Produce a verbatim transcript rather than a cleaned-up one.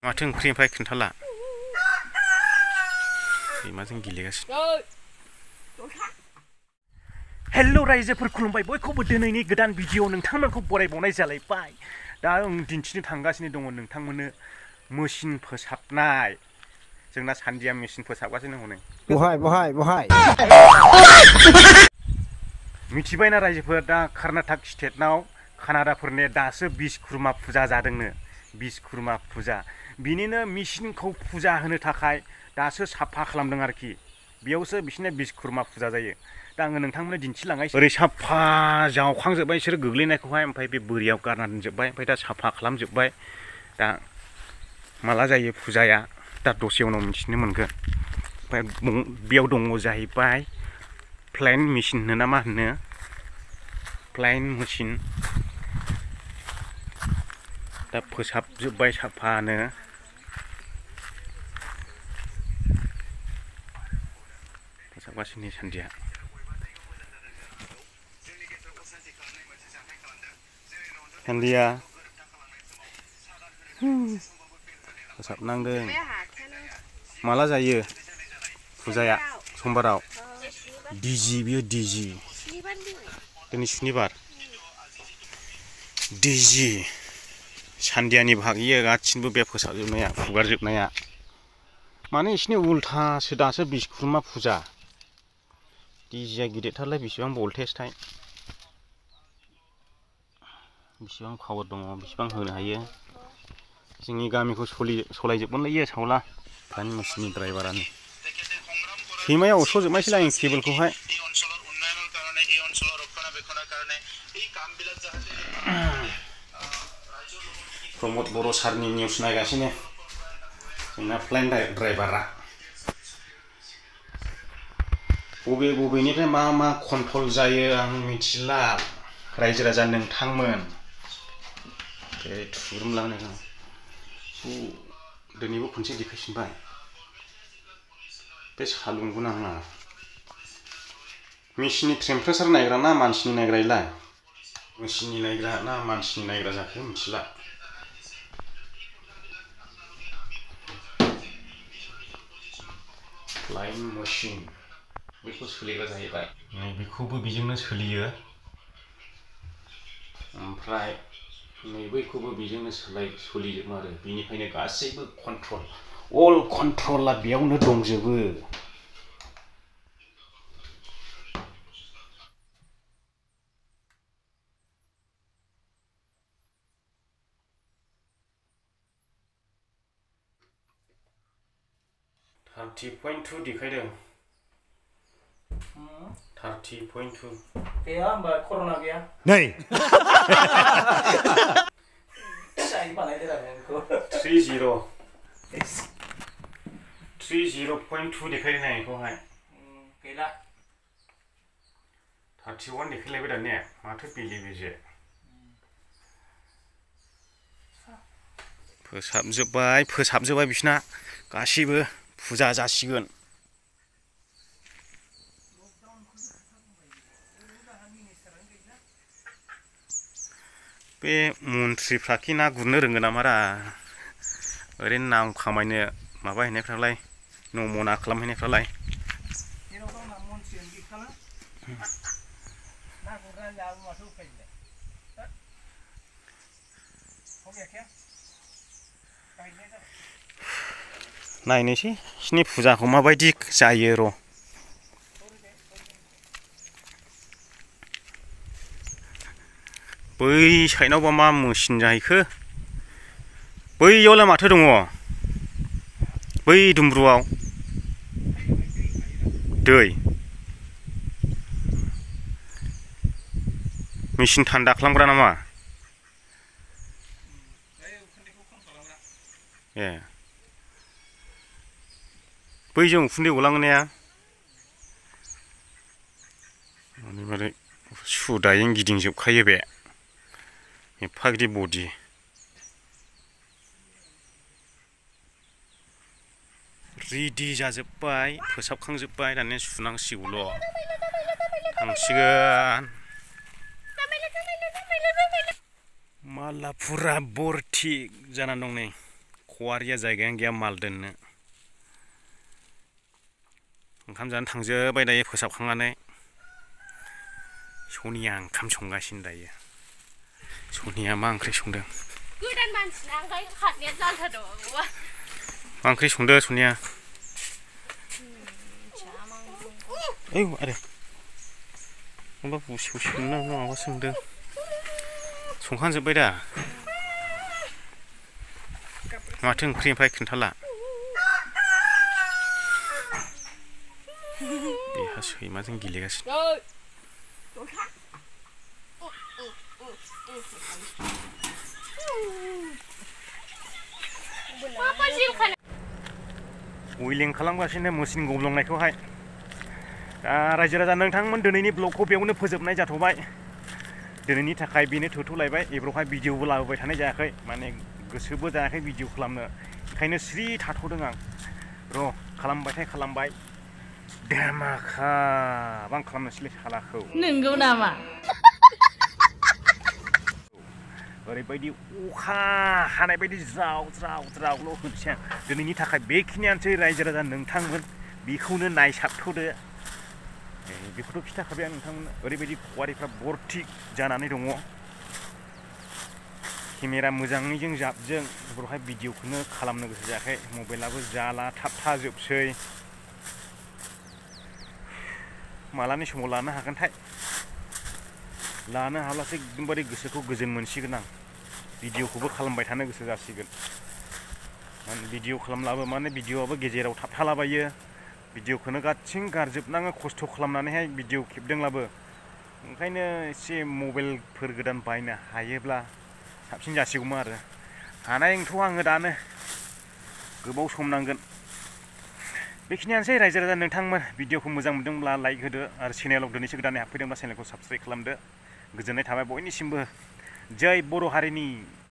माथो ओंख्रिनिफ्राय खोन्थाला सैमाजों गेलेगासिनो। हेलौ रायजोफोर खुलुमबाय बयखौबो दिनैनि गोदान भिडिअ नोंथांमोनखौ बरायबावनाय जालायबाय। दा आं दिन्थिनो थांगासिनो दङ नोंथांमोननो मेसिन फोसाबनाय। जोंना सान्दिया मेसिन फोसाबगासिनो हनै। बहाय बहाय बहाय मिथिबायना रायजोफोर, दा कर्नाटक स्टेटनाव कानाडाफोरनि दासो बिश्वकर्मा फुजा जादोंनो। बिश्वकर्मा फुजा बिनिनो मेसिनखौ फुजा होनो थाखाय दासो साफा खालामदों आरोखि। बेयावसो बिसोरना बिश्वकर्मा फुजा जायो। दा आङो नोंथांमोननो दिन्थिलांगासिनो। ओरै साफा जावखांजोब्बाय बिसोर गोग्लैनायखौहाय, ओमफ्राय बे बोरियाव गारना दोनजोब्बाय, ओमफ्राय दा साफा खालामजोब्बाय। दा माला जायो फुजाया दा दसे उनाव मिथिनो मोनगोन। ओमफ्राय बेयाव दङ जाहैबाय प्लेन मेसिन होनो ना मा होनो, प्लेन मेसिन। दा फोसाबजोब्बाय साफानो। फोसाबगासिनो सान्दिया। सान्दिया फोसाबनांदों। माला जायो फुजाया? समबाराव। डिजि बियो डिजि। दिनै सुनिबार। डिजि सान्दियानि भागियो गासिनबो बे फोसाबजोबनाया, फुगारजोबनाया। माने एसिनि उल्थासो दासो बिश्वकर्मा फुजा। डिजिया गिदिरथारलाय, बेसेबां भल्टेजथाय, बेसेबां पावार दङ, बेसेबां होनो हायो। जोंनि गामिखौ सलि सलायजोबगोनलै सावला दानि मेसिननि ड्राइभारानो। सैमाया अरस'जोबनायसैलाय आं केबोलखौहाय। प्रमद बर' सारनि निउस नायगासिनो जोंना प्लेन ड्राइभारा। बबे बबेनिफ्राय मा मा कन्ट्रल जायो आं मिथिला। रायजो राजा नोंथांमोन बे थुग्रोमलांनो दिनैबो खनसे देखायफिनबाय। बे सालुंखौ नाङा। मेसिननि टेम्पारेचार नायग्रा ना मानसिनि नायग्रा इलाय? मेसिननि नायग्रा ना मानसिनि नायग्रा जाखो मिथिला। लाइन मेसिन बेखौ सोलिग्रा जाहैबाय। नैबेखौबो बेजोंनो सोलियो, ओमफ्राय नैबेखौबो बेजोंनो सोलाय सोलिजोबो आरो। बेनिखायनो गासैबो कन्ट्रल, अल कन्ट्रला बेयावनो दंजोबो। थार्टि पइन्ट टु देखायदों। थार्टि पइन्ट टु गैया होमबा कर'ना गैया नै। Three zero' three zero' point two देखायदों नायखौहाय। गैला थार्टि वान देखायलायबाय दानिया। माथो बेले बेजे। फोसाबजोब्बाय फोसाबजोब्बाय बिसिना गासिबो फुजा जासिगोन। बे मन्थ्रिफ्राखि ना गुरनो रोंगोन नामारा? ओरैनो नाव खामायनो माबाहैनायफ्रालाय, नमना खालामहैनायफ्रालाय। नायनोसै बिसिनि फुजाखौ माबायदि जायो र'। बै साइडनावबा मा मेसिन जाहैखो? बैयावलाय माथो दङ? बै दुमब्रुआव दै मेसिन थान्दा खालामग्रा नामा? ए बैजों उखुन्दै गलाङो ने? माने सुदायैनो गिदिंजोबखायो बे एफा गिदिर बडि। रेडि जाजोब्बाय, फोसाबखांजोब्बाय, दानिया सुनांसिगौल'। थांसिगोन। माला फुरा बरथि जानानै दं नै खवारिया जायगायानो गैया माल दोननो ओंखाम जानो थांजोब्बाय दायो फोसाबखांनानै सनिया ओंखाम संगासिनो दायो सनिया मा ओंख्रि संदों गोदान मानसिना ओंखाय खारनाया जाथारदों मा ओंख्रि संदों सनिया ओइ आरो माबा बुसेव सोंना माबा सोंदों संखांजोब्बाय दा माथो ओंख्रि ओमफ्राय खोन्थाला बेहा सैमाजों गेलेगासिनो उइलिं खालामगासिनो मेसिन गब्लंनायखौहाय दा रायजो राजा नोंथांमोन दिनैनि ब्लगखौ बेयावनो फोजोबनाय जाथ'बाय दिनैनि थाखाय बेनो थोथ'लायबाय एब्रावहाय भिडिअबो लाबोबाय थानाय जायाखै माने गोसोबो जायाखै भिडिअ खालामनो ओंखायनो स्रि थाथ'दों आं र' खालामबायथाय खालामबाय धामाका बां खालामनोसैलै सालाखौ नंगौ नामा ओरैबायदि अखा हानाय बायदि ज्राव ज्राव ज्रावल' होनोसै आं दिनैनि थाखाय बेखिनियानोसै रायजो राजा नोंथांमोन बेखौनो नायसाबथ'दो बेखौथ' खिथाखाबाय आं नोंथांमोन ओरैबायदि खवारिफ्रा भर्ति जानानै दङ केमेरा मोजाङैजों जाबजों बेफोरावहाय भिडिअखौनो खालामनो गोसो जायाखै मबाइलाबो जाला थाबथाजोबसै मालानि समाव लानो हागोनथाय लानो हाब्लासो एकदमबारे गोसोखौ गोजोन मोनसिगोन आं भिडिअखौबो खालामबाय थानो गोसो जासिगोन माने भिडिअ खालामब्लाबो माने भिडिअआबो गेजेराव थाबथालाबायो भिडिअखौनो गासिं गारजोबनाङो खस्थ' खालामनानैहाय भिडिअ खेबदोंब्लाबो ओंखायनो एसे मबाइलफोर गोदान बायनो हायोब्ला साबसिन जासिगौमोन आरो हानाय नंथ'आ आङो दानो गोबाव सम नांगोन बेखिनियानोसै रायजो राजा नोंथांमोन भिडिअखौ मोजां मोनदोंब्ला लाइक होदो आरो चेनेलाव दिनैसो गोदानै हाबफैदोंब्ला चेनेलखौ साबस्क्राइब खालामदो गोजोननाय थाबाय बयनिसिमबो जै बर' हारिनि